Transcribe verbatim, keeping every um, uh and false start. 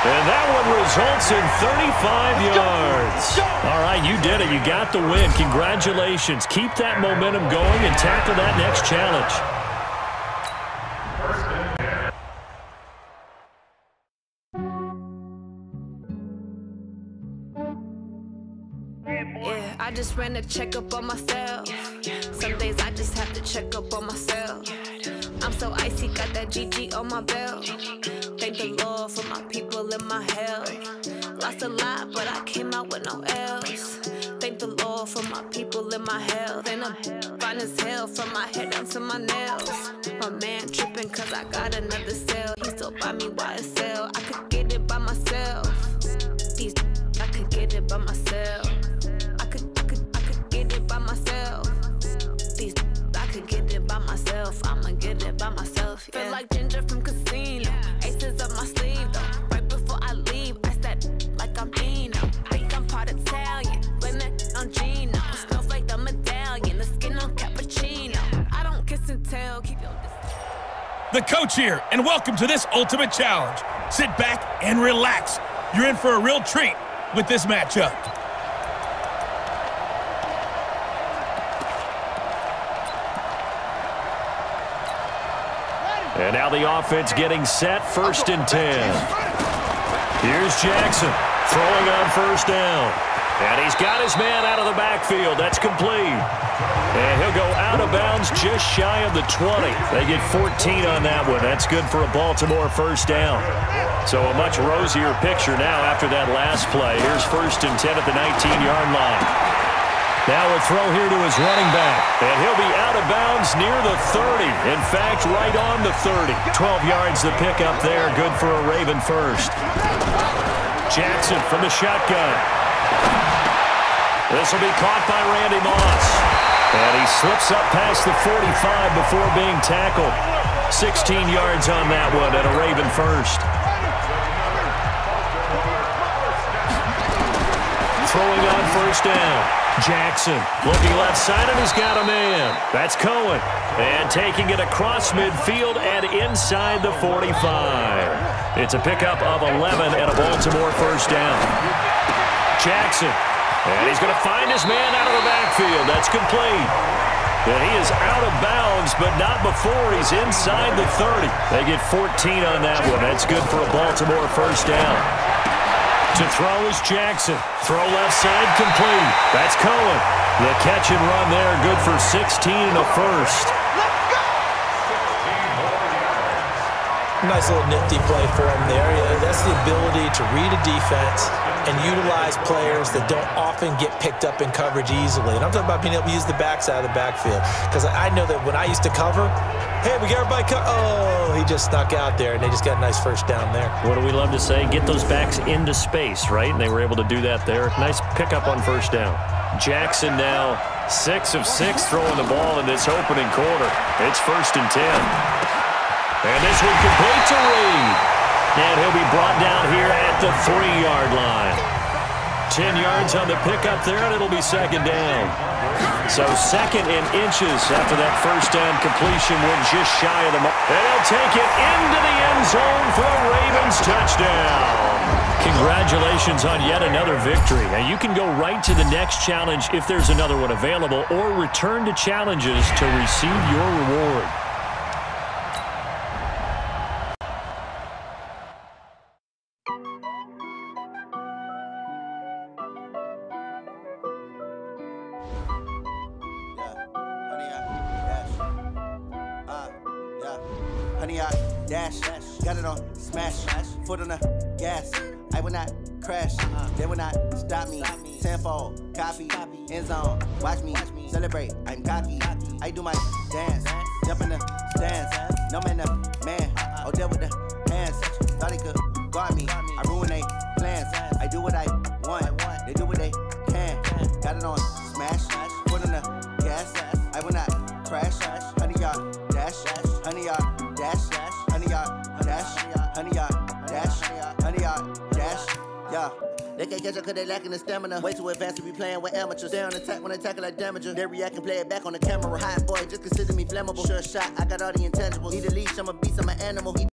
And that one results in thirty-five yards. All right, you did it. You got the win. Congratulations. Keep that momentum going and tackle that next challenge. Yeah, I just ran a checkup on myself. Some days I just have to check up on myself. I'm so icy, got that G G on my belt. Thank the Lord for my people in my health. Lost a lot, but I came out with no else. Thank the Lord for my people in my health. And I'm fine as hell from my head down to my nails. My man tripping cause I got another cell. He still buy me Y S L. I could get it by myself. These I could get it by myself. I could, I could, I could get it by myself. These I could get it by myself. I'ma get it by myself. Yeah. Feel like Ginger from Casino. Aces up my sleeve though. Right before I leave, I said like I'm Dino. Think I'm part Italian. Blame it on Gino. Smells like the medallion. The skin on cappuccino. I don't kiss and tell. Keep your distance. The coach here, and welcome to this ultimate challenge. Sit back and relax. You're in for a real treat with this matchup. And now the offense getting set, first and ten. Here's Jackson throwing on first down. And he's got his man out of the backfield. That's complete. And he'll go out of bounds just shy of the twenty. They get fourteen on that one. That's good for a Baltimore first down. So a much rosier picture now after that last play. Here's first and ten at the nineteen-yard line. Now a throw here to his running back. And he'll be out of bounds near the thirty. In fact, right on the thirty. twelve yards to pick up there. Good for a Raven first. Jackson from the shotgun. This will be caught by Randy Moss. And he slips up past the forty-five before being tackled. sixteen yards on that one and a Raven first. Throwing on first down. Jackson looking left side, and he's got a man. That's Cohen. And taking it across midfield and inside the forty-five. It's a pickup of eleven and a Baltimore first down. Jackson. And he's going to find his man out of the backfield. That's complete. And he is out of bounds, but not before he's inside the thirty. They get fourteen on that one. That's good for a Baltimore first down. To throw is Jackson. Throw left side, complete. That's Cohen. The catch and run there, good for sixteen and a first. Nice little nifty play for him there. Yeah, that's the ability to read a defense and utilize players that don't often get picked up in coverage easily. And I'm talking about being able to use the backside of the backfield. Because I know that when I used to cover, hey, we got everybody cover. Oh, he just snuck out there, and they just got a nice first down there. What do we love to say? Get those backs into space, right? And they were able to do that there. Nice pickup on first down. Jackson now six of six throwing the ball in this opening quarter. It's first and ten. And this one complete to Reed. And he'll be brought down here at the three-yard line. Ten yards on the pickup there, and it'll be second down. So second in inches after that first down completion went just shy of the mark. And he'll take it into the end zone for a Ravens touchdown. Congratulations on yet another victory. Now you can go right to the next challenge if there's another one available, or return to challenges to receive your reward. Honey, I dash, got it on smash, foot on the gas. I will not crash, they will not stop me. Tenfold, copy, end zone, watch me celebrate. I'm cocky, I do my dance, jump in the stands. No man, the man, oh, deal with the hands. Thought he could guard me, I ruin they plans. I do what I want, they do what they can. Got it on smash, foot on the gas. I will not crash, honey, y'all dash, honey, y'all. Dash, honey, y'all, dash, honey, y'all, dash, honey, y'all, dash, yeah. They can't catch up cause they lacking the stamina. Way too advanced to be playing with amateurs. Stay on attack when they tackle like damager. They react and play it back on the camera. Hot boy, just consider me flammable. Sure shot, I got all the intangibles. Need a leash, I'm a beast, I'm an animal. He